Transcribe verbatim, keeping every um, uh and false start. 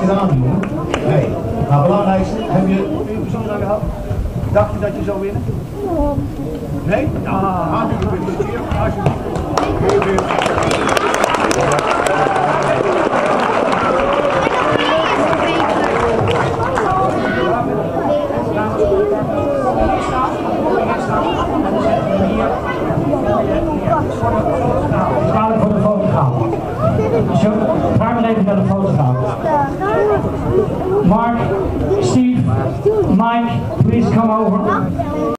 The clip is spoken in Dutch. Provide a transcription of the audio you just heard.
gedaan, jongen? Nee. Maar belangrijkste, heb je een bijzonder gehad? Dacht je dat je zou winnen? Nee? Nou, hartelijk gefeliciteerd. Alsjeblieft. Dadelijk voor de fotograaf. Vraag maar even naar de fotograaf. Mark, Steve, Mike, please come over.